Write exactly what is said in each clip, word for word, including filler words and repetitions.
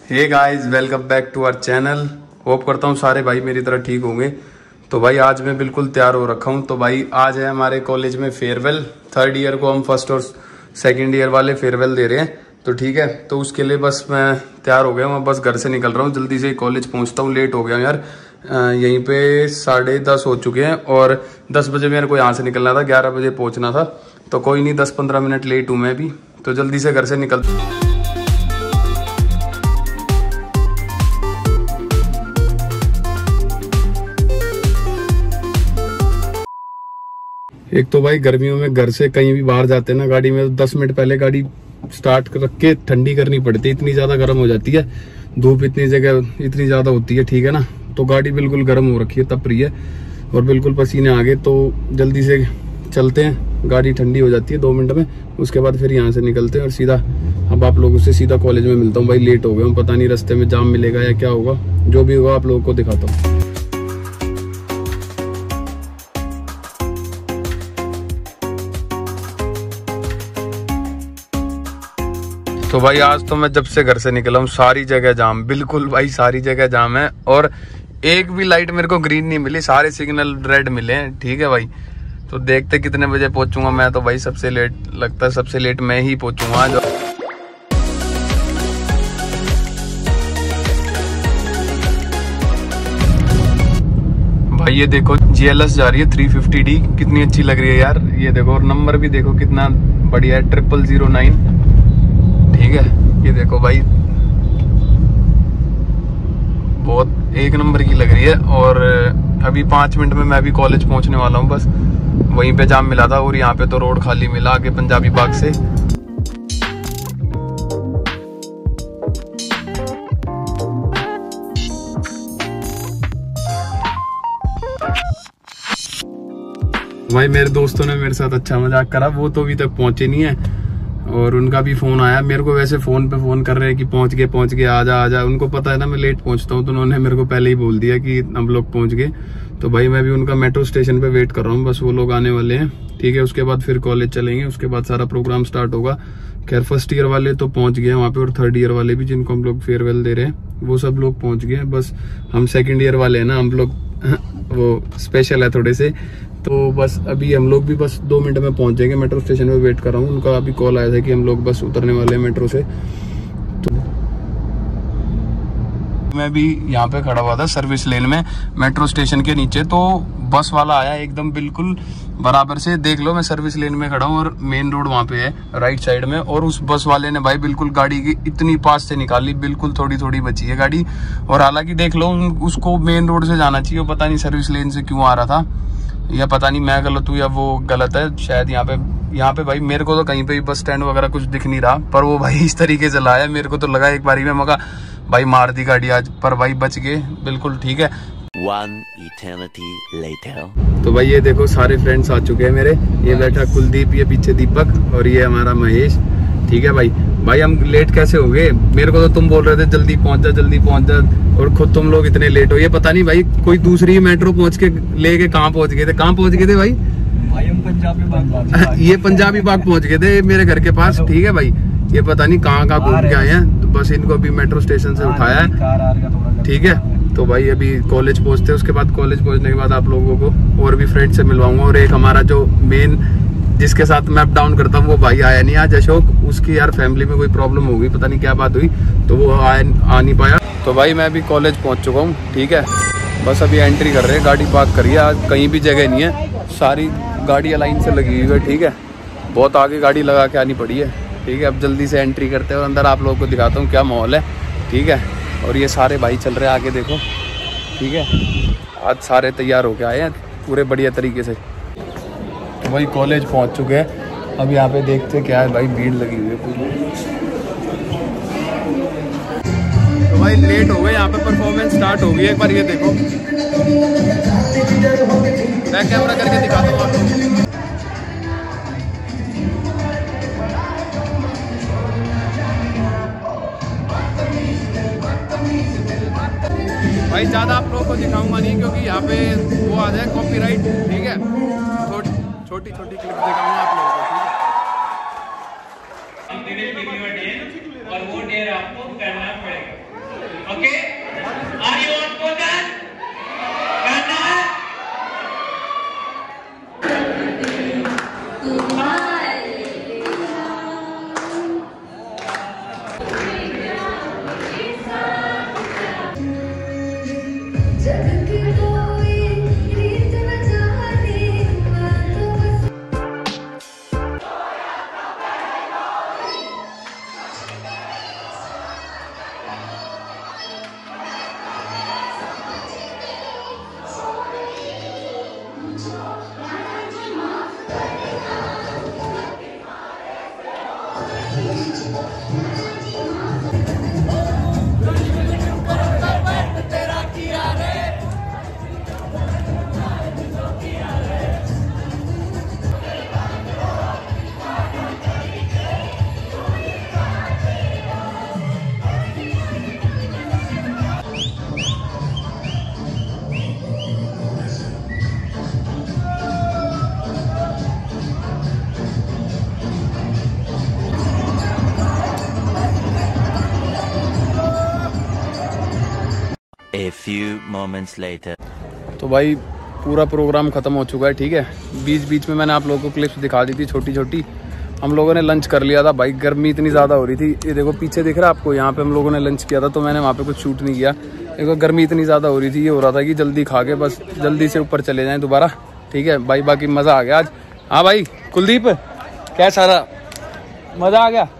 Hey guys, welcome back to our channel. Hope करता हूँ सारे भाई मेरी तरह ठीक होंगे। तो भाई आज मैं बिल्कुल तैयार हो रखा हूँ। तो भाई आज है हमारे कॉलेज में फेयरवेल। थर्ड ईयर को हम फर्स्ट और सेकंड ईयर वाले फेयरवेल दे रहे हैं। तो ठीक है, तो उसके लिए बस मैं तैयार हो गया हूँ। बस घर से निकल रहा हूँ, जल्दी से कॉलेज पहुँचता हूँ। लेट हो गया हूँ यार, यहीं पे साढ़े दस हो चुके हैं और दस बजे मेरे को यहाँ से निकलना था, ग्यारह बजे पहुँचना था। तो कोई नहीं, दस पंद्रह मिनट लेट हूँ मैं भी। तो जल्दी से घर से निकल। एक तो भाई गर्मियों में घर से कहीं भी बाहर जाते हैं ना गाड़ी में, तो दस मिनट पहले गाड़ी स्टार्ट रख के ठंडी करनी पड़ती है, इतनी ज्यादा गर्म हो जाती है। धूप इतनी जगह इतनी ज्यादा होती है, ठीक है ना। तो गाड़ी बिल्कुल गर्म हो रखी है, तप रही है और बिल्कुल पसीने आ गए। तो जल्दी से चलते हैं, गाड़ी ठंडी हो जाती है दो मिनट में। उसके बाद फिर यहाँ से निकलते हैं और सीधा अब आप लोगों से सीधा कॉलेज में मिलता हूँ। भाई लेट हो गए हूँ, पता नहीं रास्ते में जाम मिलेगा या क्या होगा। जो भी होगा आप लोगों को दिखाता हूँ। तो भाई आज तो मैं जब से घर से निकला हूँ सारी जगह जाम, बिल्कुल भाई सारी जगह जाम है। और एक भी लाइट मेरे को ग्रीन नहीं मिली, सारे सिग्नल रेड मिले हैं, ठीक है भाई। तो देखते कितने बजे पहुंचूंगा मैं। तो भाई सबसे लेट लगता है, सबसे लेट मैं ही पहुंचूंगा आज। भाई ये देखो जी एल एस जा रही है थ्री फिफ्टी डी, कितनी अच्छी लग रही है यार। ये देखो, और नंबर भी देखो कितना बढ़िया है, ट्रिपल जीरो नाइन, ठीक है। ये देखो भाई, बहुत एक नंबर की लग रही है। और अभी पांच मिनट में मैं भी कॉलेज पहुंचने वाला हूं। बस वहीं पे जाम मिला था और यहाँ पे तो रोड खाली मिला आगे पंजाबी बाग से। भाई मेरे दोस्तों ने मेरे साथ अच्छा मजाक करा, वो तो अभी तक पहुंचे नहीं है और उनका भी फोन आया मेरे को। वैसे फोन पे फोन कर रहे हैं कि पहुंच गए पहुंच गए आजा आजा। उनको पता है ना मैं लेट पहुंचता हूं, तो उन्होंने मेरे को पहले ही बोल दिया कि हम लोग पहुंच गए। तो भाई मैं भी उनका मेट्रो स्टेशन पे वेट कर रहा हूँ, बस वो लोग आने वाले हैं, ठीक है। उसके बाद फिर कॉलेज चलेंगे, उसके बाद सारा प्रोग्राम स्टार्ट होगा। खैर फर्स्ट ईयर वाले तो पहुंच गए वहाँ पे, और थर्ड ईयर वाले भी जिनको हम लोग फेयरवेल दे रहे हैं वो सब लोग पहुंच गए। बस हम सेकेंड ईयर वाले है ना, हम लोग वो स्पेशल है थोड़े से। तो बस अभी हम लोग भी बस दो मिनट में पहुंच जाएंगे। मेट्रो स्टेशन पे वेट कर रहा हूँ, उनका अभी कॉल आया था कि हम लोग बस उतरने वाले हैं मेट्रो से। तो मैं भी यहाँ पे खड़ा हुआ था सर्विस लेन में मेट्रो स्टेशन के नीचे। तो बस वाला आया एकदम बिल्कुल बराबर से, देख लो मैं सर्विस लेन में खड़ा हूँ और मेन रोड वहाँ पे है राइट साइड में। और उस बस वाले ने भाई बिल्कुल गाड़ी की इतनी पास से निकाली, बिल्कुल थोड़ी थोड़ी बची है गाड़ी। और हालांकि देख लो उसको मेन रोड से जाना चाहिए, पता नहीं सर्विस लेन से क्यों आ रहा था, या पता नहीं मैं गलत हूँ या वो गलत है शायद। यहाँ पे यहाँ पे भाई मेरे को तो कहीं पे भी बस स्टैंड वगैरह कुछ दिख नहीं रहा, पर वो भाई इस तरीके से लाया, मेरे को तो लगा एक बारी में मगा भाई मार दी गाड़ी आज, पर भाई बच गए बिल्कुल, ठीक है। One eternity later. तो भाई ये देखो सारे फ्रेंड्स आ चुके हैं मेरे। ये बैठा कुलदीप, ये पीछे दीपक और ये हमारा महेश, ठीक है भाई। भाई हम लेट कैसे हो गए? मेरे को तो तुम बोल रहे थे जल्दी पहुंच जा जल्दी पहुंच जा, और खुद तुम लोग इतने लेट हो। ये पता नहीं भाई कोई दूसरी मेट्रो पहुंच के लेके कहाँ पहुंच गए थे, कहाँ पहुंच गए थे भाई? भाई हम पंजाबी बाग ये पंजाबी बाग पहुंच गए थे मेरे घर के पास, ठीक है भाई। ये पता नहीं कहाँ कहाँ घूम के आए हैं। तो बस इनको अभी मेट्रो स्टेशन से उठाया है, ठीक है। तो भाई अभी कॉलेज पहुंचते हैं, उसके बाद कॉलेज पहुंचने के बाद आप लोगों को और भी फ्रेंड से मिलवाऊंगा। और एक हमारा जो मेन जिसके साथ मैं अप डाउन करता हूँ वो भाई आया नहीं आज, अशोक। उसकी यार फैमिली में कोई प्रॉब्लम हो गई, पता नहीं क्या बात हुई, तो वो आ, आ नहीं पाया। तो भाई मैं अभी कॉलेज पहुंच चुका हूँ, ठीक है। बस अभी एंट्री कर रहे हैं, गाड़ी पार्क करिए। आज कहीं भी जगह नहीं है, सारी गाड़ियाँ लाइन से लगी हुई है, ठीक है। बहुत आगे गाड़ी लगा के आनी पड़ी है, ठीक है। अब जल्दी से एंट्री करते हैं और अंदर आप लोगों को दिखाता हूँ क्या माहौल है, ठीक है। और ये सारे भाई चल रहे हैं आगे देखो, ठीक है। आज सारे तैयार होके आए हैं पूरे बढ़िया तरीके से। तो भाई कॉलेज पहुंच चुके हैं, अब यहाँ पे देखते क्या है। भाई भीड़ लगी हुई है पूरी। तो भाई लेट हो गए, यहाँ पे परफॉर्मेंस स्टार्ट हो गई। एक बार ये देखो, मैं कैमरा करके दिखाता हूँ आप लोगों को। भाई ज़्यादा आप लोगों को दिखाऊंगा नहीं, क्योंकि यहाँ पे वो आ जाए कॉपीराइट, ठीक है। छोटी छोटी छोटी क्लिप दिखाऊंगा आप लोगों को, ठीक है। और वो डेयर आपको करना पड़ेगा। Okay, are you on poison? करना है? A few moments later. तो भाई पूरा प्रोग्राम ख़त्म हो चुका है, ठीक है। बीच बीच में मैंने आप लोगों को क्लिप्स दिखा दी थी छोटी छोटी। हम लोगों ने लंच कर लिया था भाई, गर्मी इतनी ज़्यादा हो रही थी। ये देखो पीछे दिख रहा है आपको, यहाँ पे हम लोगों ने लंच किया था, तो मैंने वहाँ पे कुछ शूट नहीं किया। देखो गर्मी इतनी ज़्यादा हो रही थी, ये हो रहा था कि जल्दी खा के बस जल्दी से ऊपर चले जाएँ दोबारा, ठीक है भाई। बाकी मज़ा आ गया आज। हाँ भाई कुलदीप, क्या सारा मज़ा आ गया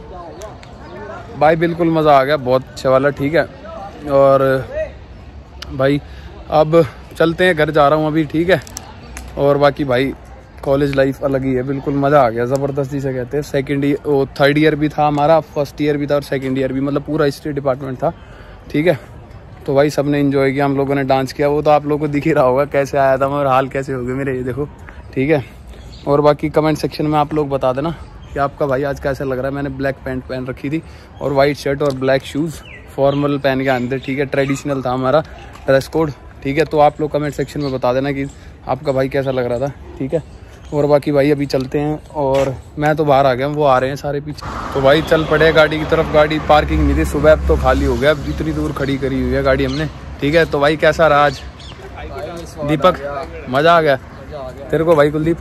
भाई? बिल्कुल मज़ा आ गया, बहुत अच्छा वाला, ठीक है। और भाई अब चलते हैं, घर जा रहा हूँ अभी, ठीक है। और बाकी भाई कॉलेज लाइफ अलग ही है, बिल्कुल मज़ा आ गया, ज़बरदस्त जिसे कहते हैं। सेकंड ईयर, वो थर्ड ईयर भी था हमारा, फर्स्ट ईयर भी था और सेकंड ईयर भी, मतलब पूरा हिस्ट्री डिपार्टमेंट था, ठीक है। तो भाई सबने एंजॉय किया, हम लोगों ने डांस किया, वो तो आप लोगों को दिख ही रहा होगा कैसे आया था मैं और हाल कैसे हो गए मेरे, ये देखो, ठीक है। और बाकी कमेंट सेक्शन में आप लोग बता देना कि आपका भाई आज कैसा लग रहा है। मैंने ब्लैक पैंट पहन रखी थी और वाइट शर्ट और ब्लैक शूज़, फॉर्मल पहन के आए थे, ठीक है। ट्रेडिशनल था हमारा ड्रेस कोड, ठीक है। तो आप लोग कमेंट सेक्शन में बता देना कि आपका भाई कैसा लग रहा था, ठीक है। और बाकी भाई अभी चलते हैं, और मैं तो बाहर आ गया हूँ, वो आ रहे हैं सारे पीछे। तो भाई चल पड़े गाड़ी की तरफ। गाड़ी पार्किंग नहीं थी सुबह, अब तो खाली हो गया, अब इतनी दूर खड़ी करी हुई है गाड़ी हमने, ठीक है। तो भाई कैसा रहा आज दीपक? मज़ा आ गया तेरे को भाई कुलदीप?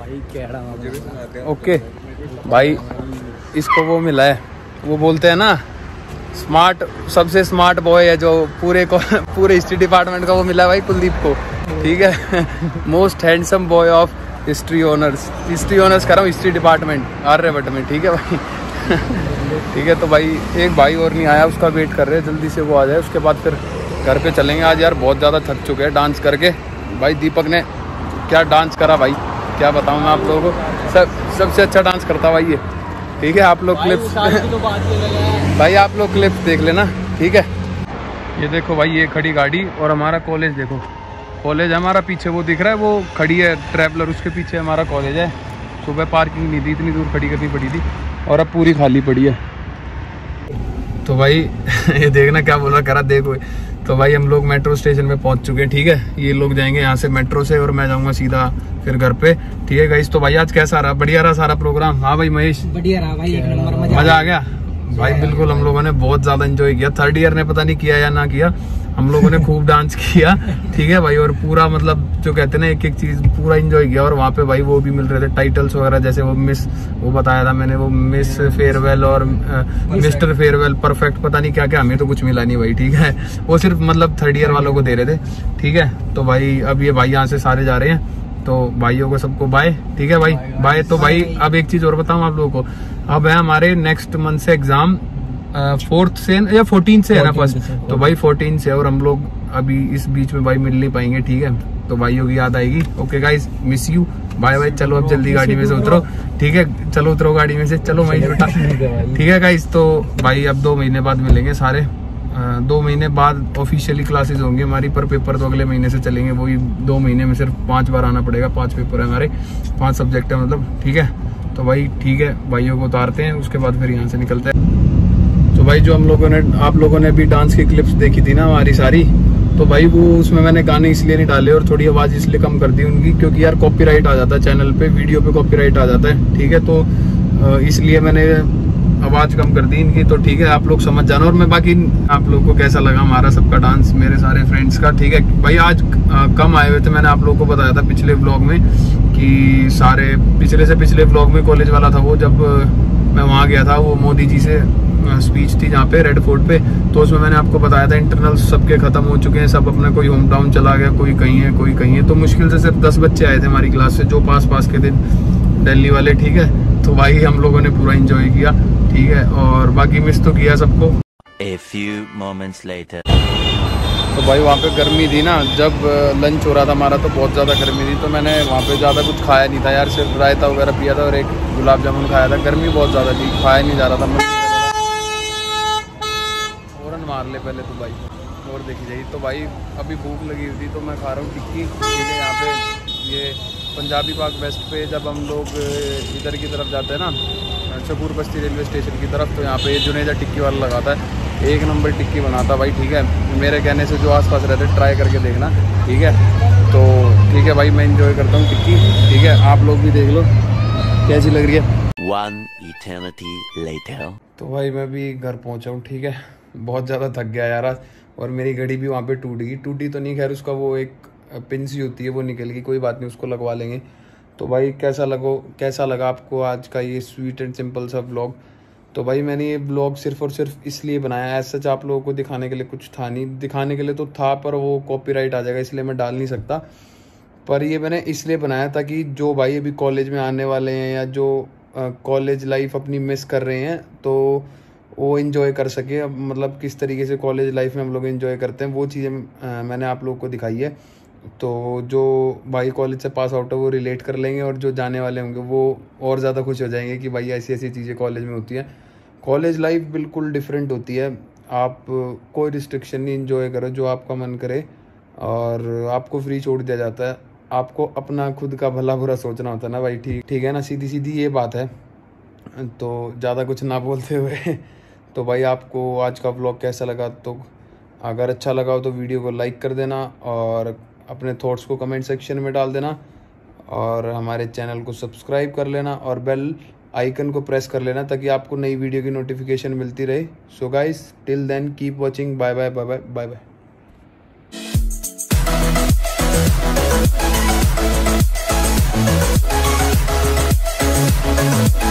ओके भाई, इसको वो मिला है, वो बोलते हैं ना स्मार्ट, सबसे स्मार्ट बॉय है जो पूरे को पूरे हिस्ट्री डिपार्टमेंट का, वो मिला है भाई कुलदीप को, ठीक है। Most handsome boy of history honours, history honours कर रहा हूँ हिस्ट्री डिपार्टमेंट आर्यभट्ट में, ठीक है भाई। ठीक है। तो भाई एक भाई और नहीं आया, उसका वेट कर रहे हैं, जल्दी से वो आ जाए, उसके बाद फिर घर पे चलेंगे। आज यार बहुत ज़्यादा थक चुके हैं डांस करके भाई। दीपक ने क्या डांस करा भाई, क्या बताऊँ मैं आप लोगों को, सब सबसे अच्छा डांस करता भाई ये, ठीक है। आप लोग क्लिप्स भाई आप लोग क्लिप्स देख लेना, ठीक है। ये देखो भाई, ये खड़ी गाड़ी और हमारा कॉलेज देखो, कॉलेज हमारा पीछे वो दिख रहा है, वो खड़ी है ट्रैवलर, उसके पीछे हमारा कॉलेज है। सुबह पार्किंग नहीं थी, इतनी दूर खड़ी करनी पड़ी थी, और अब पूरी खाली पड़ी है। तो भाई ये देखना क्या बोल रहा करा, देखो। तो भाई हम लोग मेट्रो स्टेशन में पहुंच चुके हैं, ठीक है। ये लोग जाएंगे यहाँ से मेट्रो से और मैं जाऊंगा सीधा फिर घर पे, ठीक है गाइस। तो भाई आज कैसा रहा? बढ़िया रहा सारा प्रोग्राम? हाँ भाई महेश, बढ़िया रहा भाई, एक नंबर, मजा आ गया भाई। बिल्कुल हम लोगों ने बहुत ज्यादा एंजॉय किया। थर्ड ईयर ने पता नहीं किया या ना किया, हम लोगों ने खूब डांस किया, ठीक है भाई। और पूरा मतलब जो कहते हैं ना एक एक चीज पूरा एंजॉय किया। और वहाँ पे भाई वो भी मिल रहे थे टाइटल्स वगैरह, जैसे वो मिस, वो बताया था मैंने, वो मिस फेयरवेल और मिस्टर फेयरवेल, परफेक्ट, पता नहीं क्या क्या, हमें तो कुछ मिला नहीं भाई, ठीक है। वो सिर्फ मतलब थर्ड ईयर वालों को दे रहे थे, ठीक है। तो भाई अब ये भाई यहाँ से सारे जा रहे हैं, तो भाइयों को सबको बाय, ठीक है भाई, बाय। तो भाई अब एक चीज और बताऊं आप लोगों को, अब है हमारे नेक्स्ट मंथ से एग्जाम, फोर्थ से या फोर्टीन से है ना फर्स्ट, तो भाई फोर्टीन से, और हम लोग अभी इस बीच में भाई मिल नहीं पाएंगे, ठीक है। तो भाइयों की याद आएगी। Okay guys, miss you, bye bye. चलो अब जल्दी गाड़ी में से उतरो, ठीक है। चलो उतरो गाड़ी में से, चलो भाई बेटा, ठीक है गाइस। तो भाई अब दो महीने बाद मिलेंगे सारे, दो महीने बाद ऑफिशियली क्लासेस होंगी हमारी, पर पेपर तो अगले महीने से चलेंगे। वही दो महीने में सिर्फ पांच बार आना पड़ेगा, पांच पेपर है हमारे, पांच सब्जेक्ट है मतलब, ठीक है। तो भाई ठीक है, भाइयों को उतारते हैं, उसके बाद फिर यहाँ से निकलते हैं। तो भाई जो हम लोगों ने, आप लोगों ने भी डांस की क्लिप्स देखी थी ना हमारी सारी, तो भाई वो उसमें मैंने गाने इसलिए नहीं डाले और थोड़ी आवाज़ इसलिए कम कर दी उनकी, क्योंकि यार कॉपीराइट आ जाता है चैनल पे, वीडियो पे कॉपीराइट आ जाता है, ठीक है। तो इसलिए मैंने आवाज़ कम कर दी इनकी, तो ठीक है आप लोग समझ जाना। और मैं बाकी आप लोगों को कैसा लगा हमारा सबका डांस, मेरे सारे फ्रेंड्स का, ठीक है भाई। आज आ, कम आए हुए थे, मैंने आप लोगों को बताया था पिछले व्लॉग में कि सारे पिछले से पिछले व्लॉग में कॉलेज वाला था वो, जब मैं वहाँ गया था, वो मोदी जी से स्पीच थी जहाँ पे रेड फोर्ट पे, तो उसमें मैंने आपको बताया था इंटरनल सबके खत्म हो चुके हैं, सब अपने कोई होम टाउन चला गया, कोई कहीं है कोई कहीं है। तो मुश्किल से सिर्फ दस बच्चे आए थे हमारी क्लास से, जो पास पास के थे दिल्ली वाले, ठीक है। तो भाई हम लोगों ने पूरा एंजॉय किया, ठीक है। और बाकी मिस तो किया सबको। A few moments later. तो भाई वहाँ पे गर्मी थी ना, जब लंच हो रहा था हमारा तो बहुत ज़्यादा गर्मी थी, तो मैंने वहाँ पे ज़्यादा कुछ खाया नहीं था यार, सिर्फ रायता वगैरह पिया था और एक गुलाब जामुन खाया था। गर्मी बहुत ज़्यादा थी, खाया नहीं जा रहा था, मैं फ़ौरन मार ले पहले तो भाई, और देखी जाइए। तो भाई अभी भूख लगी हुई थी तो मैं खा रहा हूँ टिक्की, ठीक है। यहाँ पे ये पंजाबी बाग वेस्ट पे जब हम लोग इधर की तरफ जाते हैं ना, शकूर बस्ती रेलवे स्टेशन की तरफ, तो यहाँ पे जुनेजा टिक्की वाला लगाता है, एक नंबर टिक्की बनाता भाई, ठीक है। मेरे कहने से जो आसपास रहते हैं ट्राई करके देखना, ठीक है। तो ठीक है भाई, मैं एंजॉय करता हूँ टिक्की, ठीक है। आप लोग भी देख लो कैसी लग रही है। One eternity later. तो भाई मैं भी घर पहुँचा हूँ, ठीक है। बहुत ज़्यादा थक गया यार आज, और मेरी घड़ी भी वहाँ पे टूट गई। टूटी तो नहीं, खैर उसका वो एक पिन सी होती है वो निकल गई, कोई बात नहीं, उसको लगवा लेंगे। तो भाई कैसा लगो कैसा लगा आपको आज का ये स्वीट एंड सिंपल सा व्लॉग। तो भाई मैंने ये व्लॉग सिर्फ और सिर्फ इसलिए बनाया, एज सच आप लोगों को दिखाने के लिए कुछ था नहीं, दिखाने के लिए तो था पर वो कॉपीराइट आ जाएगा इसलिए मैं डाल नहीं सकता। पर ये मैंने इसलिए बनाया ताकि जो भाई अभी कॉलेज में आने वाले हैं या जो कॉलेज लाइफ अपनी मिस कर रहे हैं तो वो इन्जॉय कर सके। अब मतलब किस तरीके से कॉलेज लाइफ में हम लोग इन्जॉय करते हैं वो चीज़ें मैंने आप लोगों को दिखाई है। तो जो भाई कॉलेज से पास आउट है वो रिलेट कर लेंगे, और जो जाने वाले होंगे वो और ज़्यादा खुश हो जाएंगे कि भाई ऐसी ऐसी चीज़ें कॉलेज में होती हैं। कॉलेज लाइफ बिल्कुल डिफरेंट होती है, आप कोई रिस्ट्रिक्शन नहीं, इन्जॉय करो जो आपका मन करे, और आपको फ्री छोड़ दिया जाता है। आपको अपना खुद का भला बुरा सोचना होता है ना भाई, ठीक ठीक है ना, सीधी सीधी ये बात है। तो ज़्यादा कुछ ना बोलते हुए तो भाई आपको आज का व्लॉग कैसा लगा, तो अगर अच्छा लगा हो तो वीडियो को लाइक कर देना और अपने थॉट्स को कमेंट सेक्शन में डाल देना, और हमारे चैनल को सब्सक्राइब कर लेना और बेल आइकन को प्रेस कर लेना ताकि आपको नई वीडियो की नोटिफिकेशन मिलती रहे। So guys till then keep watching, bye bye bye bye bye bye.